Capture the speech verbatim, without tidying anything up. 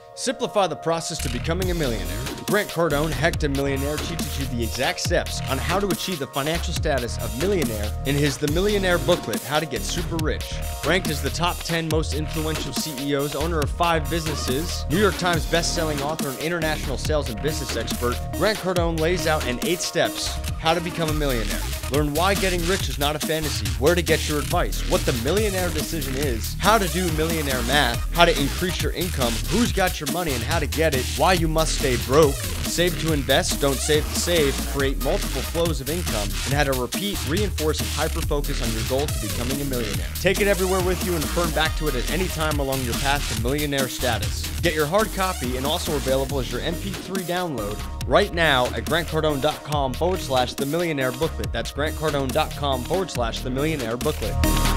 Simplify the process to becoming a millionaire. Grant Cardone, Hectomillionaire, teaches you the exact steps on how to achieve the financial status of millionaire in his The Millionaire booklet, How to Get Super Rich. Ranked as the top ten most influential C E Os, owner of five businesses, New York Times best-selling author and international sales and business expert, Grant Cardone lays out in eight steps how to become a millionaire. Learn why getting rich is not a fantasy, where to get your advice, what the millionaire decision is, how to do millionaire math, how to increase your income, who's got your money and how to get it, why you must stay broke, save to invest, don't save to save, create multiple flows of income, and how to repeat, reinforce, and hyper-focus on your goal to becoming a millionaire. Take it everywhere with you and return back to it at any time along your path to millionaire status. Get your hard copy and also available as your M P three download right now at grantcardone.com forward slash the millionaire booklet. That's grantcardone.com forward slash the millionaire booklet.